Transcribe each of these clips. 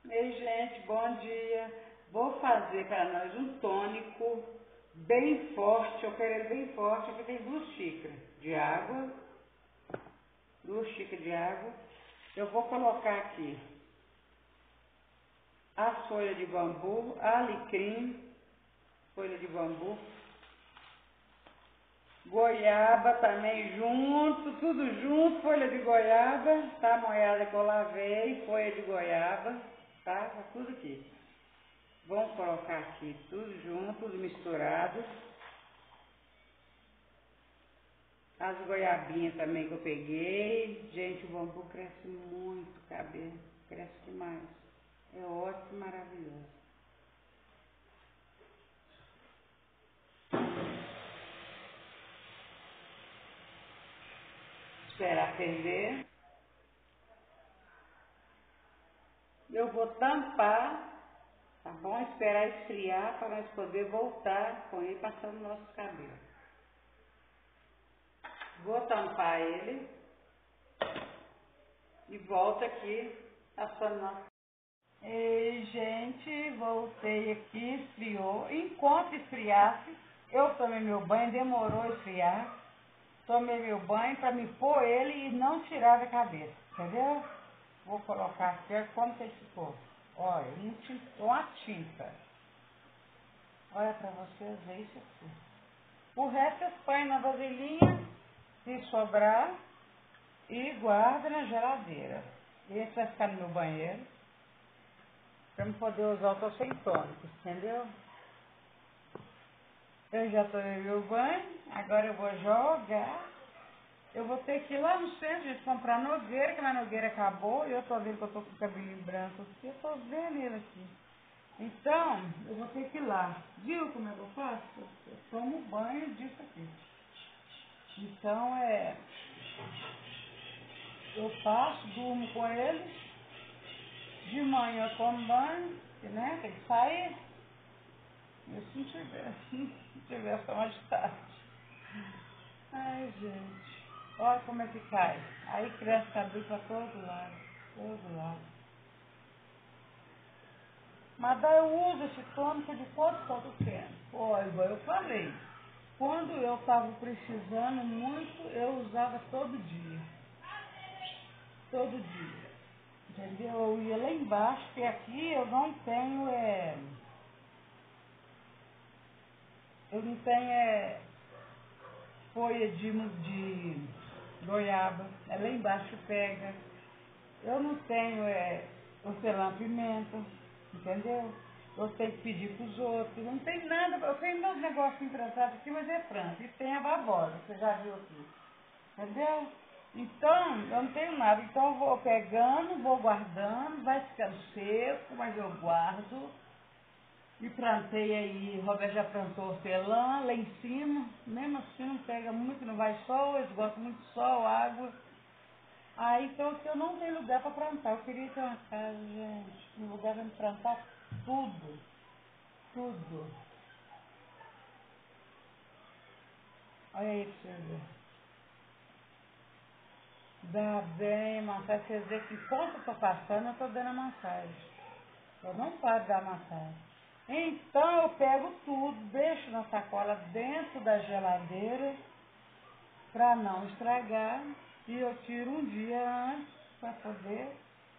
Ei, gente, bom dia. Vou fazer para nós um tônico bem forte. Eu quero ele bem forte. Aqui tem 2 xícaras de água. 2 xícaras de água. Eu vou colocar aqui as folhas de bambu, alecrim, folha de bambu, goiaba também junto, tudo junto, folha de goiaba, tá molhada que eu lavei, folha de goiaba, tá tudo aqui. Vamos colocar aqui tudo junto, tudo misturado. As goiabinhas também que eu peguei. Gente, o bambu cresce muito, cabelo, cresce demais. É ótimo, maravilhoso. Esperar ferver. Eu vou tampar, tá bom? Esperar esfriar para nós poder voltar com ele passando no nosso cabelo. Vou tampar ele e volto aqui passando nosso. Ei, gente, voltei aqui, esfriou. Enquanto esfriasse, eu tomei meu banho, demorou a esfriar. Tomei meu banho para me pôr ele e não tirar da cabeça, entendeu? Vou colocar aqui, olha como que ele ficou. Olha, uma tinta. Olha para vocês verem isso aqui. O resto vocês põem na vasilhinha, se sobrar, e guarda na geladeira. Esse vai ficar no meu banheiro, para eu poder usar o tô sem tônico, entendeu? Eu já tomei meu banho, agora eu vou jogar. Eu vou ter que ir lá no centro de comprar nogueira, que a minha nogueira acabou, e eu tô vendo que eu tô com o cabelinho branco aqui, eu tô vendo ele aqui. Então, eu vou ter que ir lá. Viu como é que eu faço? Eu tomo banho disso aqui. Então, eu faço, durmo com ele, de manhã eu tomo banho, né, tem que sair, e se não tiver só mais tarde. Ai, gente. Olha como é que cai. Aí cresce cabelo para todo lado. Todo lado. Mas daí eu uso esse tônico de quanto tempo? Olha, igual eu falei. Quando eu estava precisando muito, eu usava todo dia. Todo dia. Entendeu? Eu ia lá embaixo, porque aqui eu não tenho, eu não tenho folha de goiaba. É lá embaixo que pega. Eu não tenho hortelã-pimenta, entendeu? Eu tenho que pedir para os outros. Não tem nada, eu tenho meus negocinhos transados aqui, mas é planta. E tem a babosa, você já viu aqui. Entendeu? Então, eu não tenho nada. Então, eu vou pegando, vou guardando, vai ficando seco, mas eu guardo. E plantei aí, o Roberto já plantou hortelã lá em cima. Mesmo assim, não pega muito, não vai sol, eles gostam muito de sol, água. Aí, então, que eu não tenho lugar para plantar. Eu queria ter uma casa, gente, um lugar para me plantar tudo. Tudo. Olha aí pra você ver. Dá bem, massagem. Quer dizer que enquanto eu tô passando, eu tô dando a massagem. Eu não paro de dar massagem. Então, eu pego tudo, deixo na sacola dentro da geladeira para não estragar. E eu tiro um dia antes para poder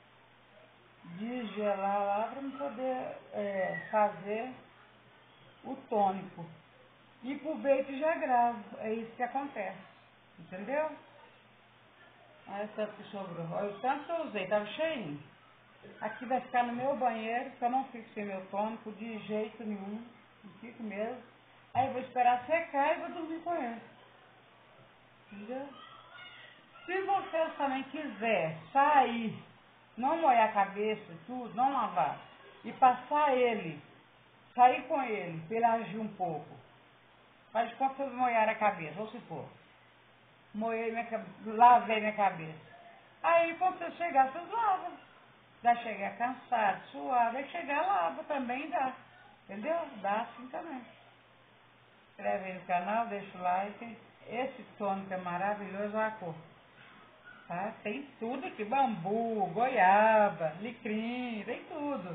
desgelar lá, para não poder fazer o tônico. E pro peito já gravo. É isso que acontece. Entendeu? Olha o tanto que sobrou. Olha o tanto que eu usei. Tava cheinho. Aqui vai ficar no meu banheiro, que eu não fico sem meu tônico de jeito nenhum. Não fico mesmo. Aí eu vou esperar secar e vou dormir com ele. Entendeu? Se vocês também quiser sair, não molhar a cabeça e tudo, não lavar, e passar ele, sair com ele, para ele agir um pouco. Faz de conta que vocês molharam a cabeça, vamos supor. Lavei minha cabeça. Aí quando você chegar, vocês lavam. Vai chegar cansado, suado, aí chegar lava também dá. Entendeu? Dá assim também. Inscreve aí no canal, deixa o like. Esse tônico é maravilhoso, olha a cor. Tá? Tem tudo aqui, bambu, goiaba, alecrim, tem tudo.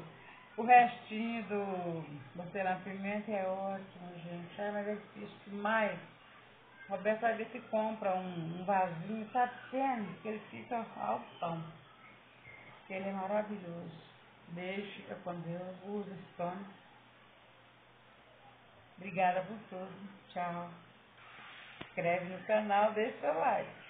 O restinho do Pimenta é ótimo, gente. Ai, mas é difícil demais. Roberto vai ver se compra um vasinho, tá pequeno, que ele fica altão. Ele é maravilhoso. Beijo, fica com Deus. Usa esse tônico. Obrigada por tudo. Tchau. Inscreve no canal, deixa seu like.